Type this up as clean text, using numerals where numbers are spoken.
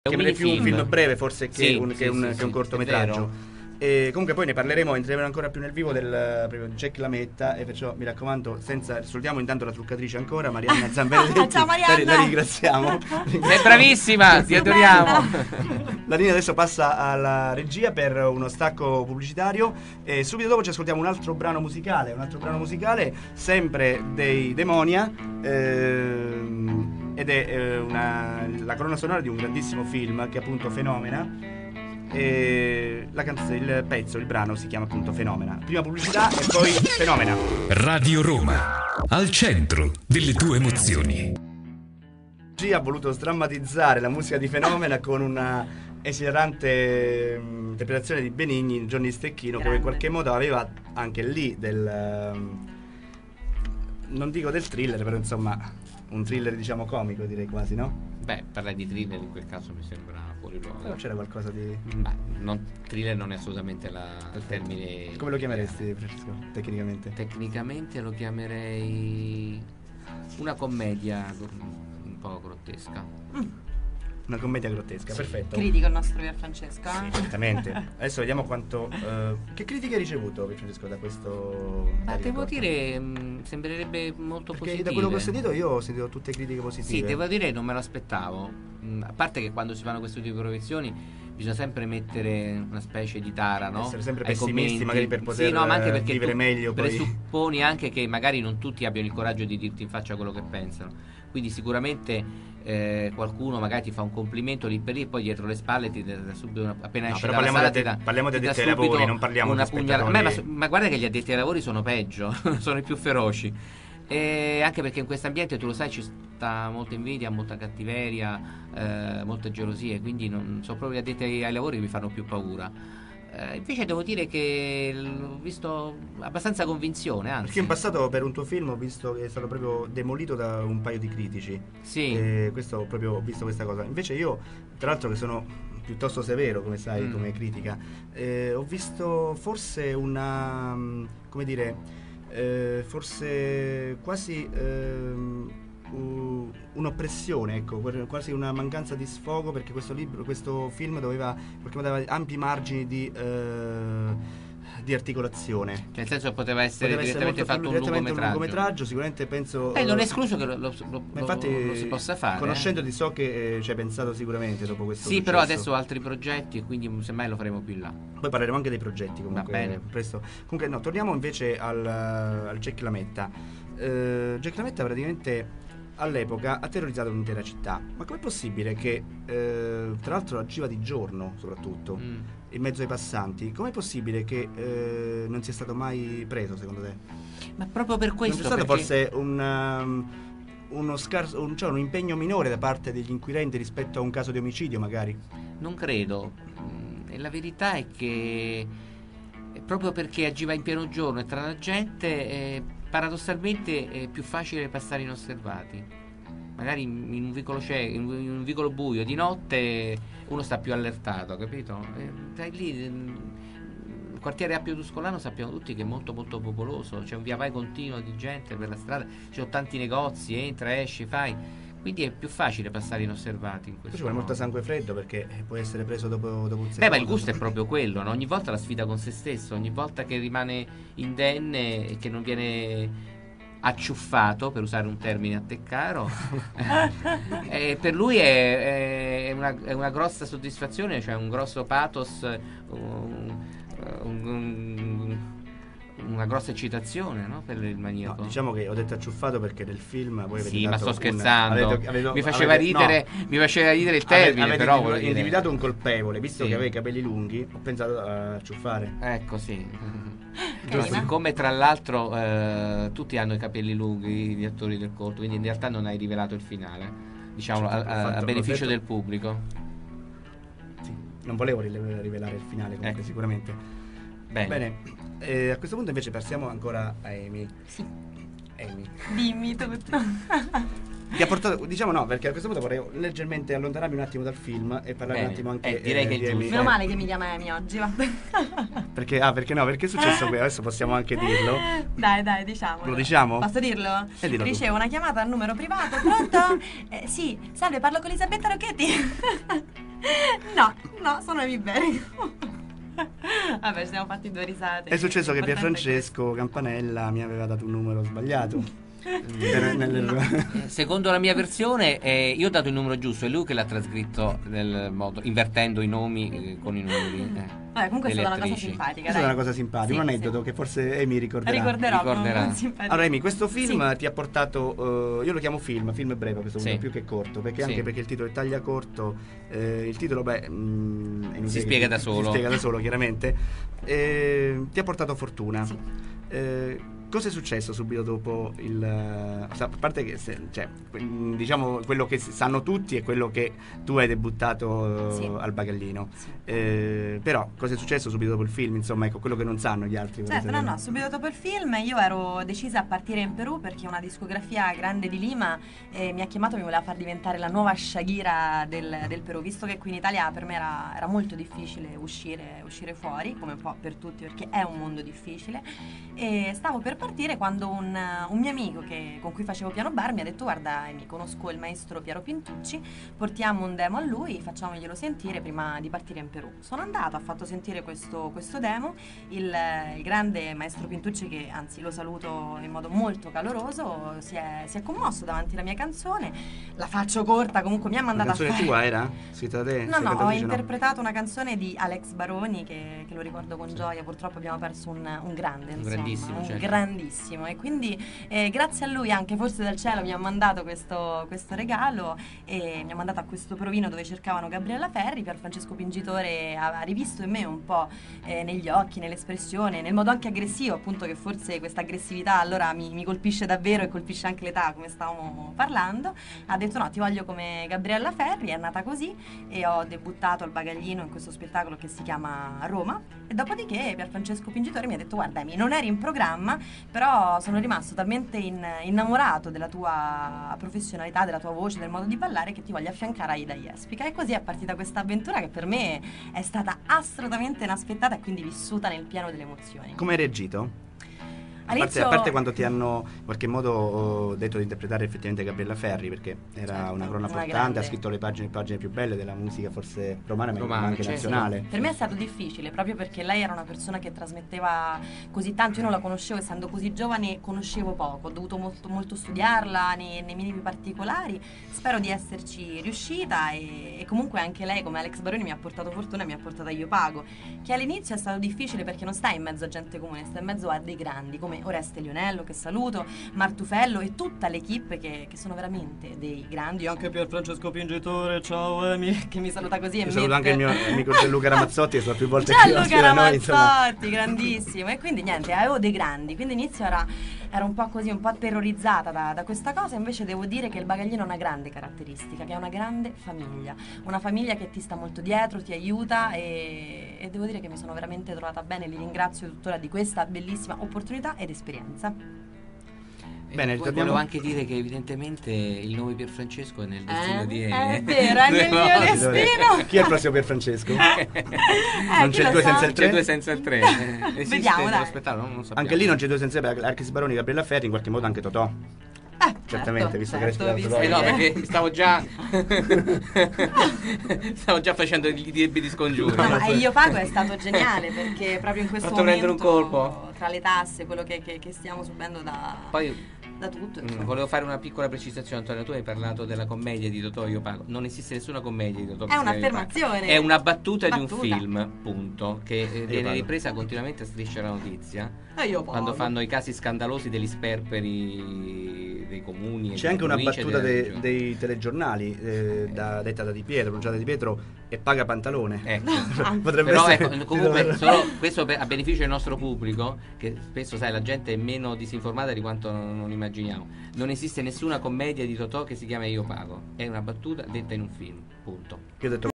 chiamerei più un film breve forse che un sì, cortometraggio. E comunque poi ne parleremo, entreremo ancora più nel vivo del proprio Jack Lametta, e perciò mi raccomando, salutiamo intanto la truccatrice ancora, Marianna Zamberetti. Ciao Marianna. La ringraziamo. Sei bravissima, ti adoriamo. La linea adesso passa alla regia per uno stacco pubblicitario e subito dopo ci ascoltiamo un altro brano musicale, sempre dei Demonia, ed è la colonna sonora di un grandissimo film che è appunto Fenomena. E il brano si chiama appunto Fenomena. Prima pubblicità e poi Fenomena. Radio Roma, al centro delle tue emozioni. G ha voluto sdrammatizzare la musica di Fenomena con una esilarante interpretazione di Benigni, Johnny Stecchino, che in qualche modo aveva anche lì non dico del thriller, però insomma un thriller diciamo comico, direi quasi, no? Beh, parlare di thriller in quel caso mi sembra fuori luogo. Però c'era qualcosa di... thriller non è assolutamente il termine. Come lo chiameresti, Francesco, tecnicamente? Tecnicamente lo chiamerei una commedia un po' grottesca. Una commedia grottesca, sì. Perfetto. Critico il nostro Pier Francesco. Sì, certamente. Adesso vediamo quanto... che critiche hai ricevuto, Pier Francesco, da questo... Devo dire, sembrerebbe molto perché positive. Da quello che ho sentito io ho sentito tutte critiche positive. Sì, devo dire non me lo aspettavo. A parte che quando si fanno questo tipo di proiezioni bisogna sempre mettere una specie di tara, no? Essere sempre pessimisti, magari per poter ma anche perché vivere meglio. Presupponi anche che magari non tutti abbiano il coraggio di dirti in faccia quello che pensano. Quindi sicuramente qualcuno magari ti fa un complimento lì per lì e poi dietro le spalle ti dà subito appena esce dalla sala parliamo di addetti ai lavori, non parliamo di spettatori. Ma guarda che gli addetti ai lavori sono peggio, sono i più feroci. E anche perché in questo ambiente, tu lo sai, ci sta molta invidia, molta cattiveria, molte gelosie, quindi non sono proprio gli addetti ai lavori che mi fanno più paura. Invece devo dire che l'ho visto abbastanza convinzione, anzi. Perché in passato per un tuo film ho visto che è stato proprio demolito da un paio di critici. Sì. Questo proprio ho visto questa cosa. Invece io, tra l'altro, che sono piuttosto severo, come sai, come critica, ho visto forse una, come dire, forse quasi un'oppressione, ecco, quasi una mancanza di sfogo, perché questo film doveva ampi margini di articolazione. Cioè, nel senso, poteva essere direttamente fatto un lungometraggio. Sicuramente penso. Non è escluso che lo si possa fare. Conoscendoti so che ci hai pensato sicuramente dopo questo. Sì, successo. Però adesso ho altri progetti e quindi semmai lo faremo più in là. Poi parleremo anche dei progetti comunque. Va bene. Presto. Comunque no, torniamo invece al Jack Lametta. Jack Lametta praticamente all'epoca ha terrorizzato un'intera città. Ma com'è possibile che tra l'altro agiva di giorno soprattutto in mezzo ai passanti? Com'è possibile che non sia stato mai preso, secondo te? Ma proprio per questo non c'è stato forse un impegno minore da parte degli inquirenti rispetto a un caso di omicidio magari? Non credo. E la verità è che proprio perché agiva in pieno giorno e tra la gente paradossalmente è più facile passare inosservati. Magari in un vicolo in un vicolo buio di notte uno sta più allertato, capito? Dai lì il quartiere Appio Tuscolano sappiamo tutti che è molto molto popoloso, c'è un via vai continuo di gente per la strada, ci sono tanti negozi, entra, esci, fai. Quindi è più facile passare inosservati in questo. Ci vuole molto sangue freddo perché può essere preso dopo un secondo. Ma il gusto è proprio quello, no? Ogni volta la sfida con se stesso, ogni volta che rimane indenne e che non viene acciuffato, per usare un termine a Teccaro, per lui è una grossa soddisfazione, cioè un grosso pathos, una grossa eccitazione, no? Per il maniaco. No, diciamo che ho detto acciuffato perché nel film voi avete sì, ma sto scherzando. Mi faceva ridere il termine, avete però avete individuato un colpevole, visto che aveva i capelli lunghi, ho pensato a acciuffare. Ecco, sì. Siccome tra l'altro tutti hanno i capelli lunghi, gli attori del corto, quindi in realtà non hai rivelato il finale, diciamo, a beneficio del pubblico. Sì, non volevo rivelare il finale comunque, sicuramente. Bene. A questo punto invece passiamo ancora a Amy. Sì. Amy, dimmi tutto. Ti ha portato, diciamo no, perché a questo punto vorrei leggermente allontanarmi un attimo dal film e parlare un attimo anche direi che è di giusto. Amy. Meno male che mi chiama Amy oggi, va. Perché no? Perché è successo qui? Adesso possiamo anche dirlo. Dai, diciamolo. Lo diciamo? Posso dirlo? Dillo tu. Ricevo una chiamata al numero privato. Pronto? Sì, salve, parlo con Elisabetta Rocchetti. no, sono Iberico. Vabbè, ci siamo fatti 2 risate. È successo che L'importante è Pierfrancesco Campanella mi aveva dato un numero sbagliato. Secondo la mia versione, io ho dato il numero giusto, è lui che l'ha trascritto nel modo, invertendo i nomi con i numeri. Vabbè, comunque è delle stata una cosa attrici. simpatica. Questa è una cosa simpatica, Sì, un aneddoto sì. che forse Amy ricorderà. Ricorderò. Allora Amy, questo film Sì. ti ha portato, io lo chiamo film breve a questo punto, Sì. più che corto, perché Sì. anche perché il titolo è Taglia corto, il titolo è inutile Si che spiega da solo. Si spiega da solo chiaramente. Ti ha portato fortuna. Sì. Cosa è successo subito dopo a parte che diciamo quello che sanno tutti è quello che tu hai debuttato Sì. al Bagallino. Sì. Però cosa è successo subito dopo il film? Insomma, ecco quello che non sanno gli altri. vorrei Certo, sapere. no, subito dopo il film io ero decisa a partire in Perù perché una discografia grande di Lima mi ha chiamato e mi voleva far diventare la nuova Shakira del Perù, visto che qui in Italia per me era molto difficile uscire fuori, come un po' per tutti, perché è un mondo difficile. E stavo per partire quando un mio amico con cui facevo piano bar mi ha detto: guarda, mi conosco il maestro Piero Pintucci, portiamo un demo a lui, facciamoglielo sentire prima di partire in Perù. Sono andata, ho fatto sentire questo demo, il grande maestro Pintucci, che anzi lo saluto in modo molto caloroso, si è commosso davanti alla mia canzone. La faccio corta, comunque mi ha La mandato a canzone fare... tua era? Scritta da te? No, Sei no, ho cantatrice, interpretato una canzone di Alex Baroni che lo ricordo con gioia. Purtroppo abbiamo perso un grande, insomma, grandissimo, un certo. grandissimo, e quindi grazie a lui anche forse dal cielo mi ha mandato questo regalo e mi ha mandato a questo provino dove cercavano Gabriella Ferri. Pierfrancesco Pingitore ha rivisto in me un po' negli occhi, nell'espressione, nel modo anche aggressivo, appunto, che forse questa aggressività allora mi colpisce davvero e colpisce anche l'età, come stavamo parlando. Ha detto: no, ti voglio come Gabriella Ferri. È nata così e ho debuttato al Bagaglino in questo spettacolo che si chiama Roma, e dopodiché Pierfrancesco Pingitore mi ha detto: guarda Amy, non eri in programma, però sono rimasto talmente innamorato della tua professionalità, della tua voce, del modo di ballare, che ti voglio affiancare a Ida Jespica. E così è partita questa avventura che per me è stata assolutamente inaspettata e quindi vissuta nel pieno delle emozioni. Come hai reagito? A All'inizio- parte quando ti hanno in qualche modo detto di interpretare effettivamente Gabriella Ferri, perché era Certo, una corona una portante, grande. ha scritto le pagine più belle della musica, forse romana, ma Romana, anche certo. nazionale. Per me è stato difficile, proprio perché lei era una persona che trasmetteva così tanto. Io non la conoscevo, essendo così giovane conoscevo poco, ho dovuto molto studiarla nei minimi particolari. Spero di esserci riuscita e comunque anche lei, come Alex Baroni, mi ha portato fortuna e mi ha portato a Io Pago, che all'inizio è stato difficile perché non stai in mezzo a gente comune, stai in mezzo a dei grandi come Oreste Lionello, che saluto, Martufello e tutta l'equipe che sono veramente dei grandi. Anche Pierfrancesco Pingitore, ciao Emi, che mi saluta così e Io saluto anche il mette... mio amico Gianluca Ramazzotti, che sono più volte qui Gianluca ospite da noi, insomma. Ramazzotti, grandissimo. E quindi niente, avevo dei grandi. Quindi inizio era un po' così, un po' terrorizzata da questa cosa. Invece devo dire che il Bagaglino ha una grande caratteristica, che è una grande famiglia. Una famiglia che ti sta molto dietro, ti aiuta e devo dire che mi sono veramente trovata bene. Li ringrazio tuttora di questa bellissima opportunità ed esperienza. Bene, Poi torniamo- volevo anche dire che evidentemente il nome Pierfrancesco è nel destino di Ene. È vero, è nel mio destino. Chi è il prossimo Pierfrancesco? Non chi c'è il lo 2 sa? senza il C'è 3? 2 senza il 3. Esiste Vediamo, nello dai. spettacolo? Non lo sappiamo. Anche lì non c'è 2 senza il 3, Alex Baroni, Gabriella Ferri, in qualche modo anche Totò. Certamente, visto che hai certo, spiegato visto No, che- perché stavo già facendo i debiti scongiuri. No, ma Io Pago è stato geniale perché proprio in questo Fatto prendere momento, un colpo. tra le tasse, quello che stiamo subendo Poi da tutto, insomma. volevo fare una piccola precisazione, Antonio. Tu hai parlato della commedia di Totò Io Pago. Non esiste nessuna commedia di Totò. che È si chiama Io Pago. un'affermazione. È una battuta di un Battuta. film, punto. Che viene Pago. ripresa continuamente a Striscia la Notizia. Io Pago. Quando fanno i casi scandalosi degli sperperi dei comuni. e C'è delle anche una province e battuta delle regioni. dei telegiornali detta da Di Pietro, pronunciata da Di Pietro, e paga pantalone. Ecco. Potrebbe Però essere ecco, comunque titolo- solo questo a beneficio del nostro pubblico, che spesso sai la gente è meno disinformata di quanto non immaginiamo. Non esiste nessuna commedia di Totò che si chiama Io Pago, è una battuta detta in un film, punto. Io ho detto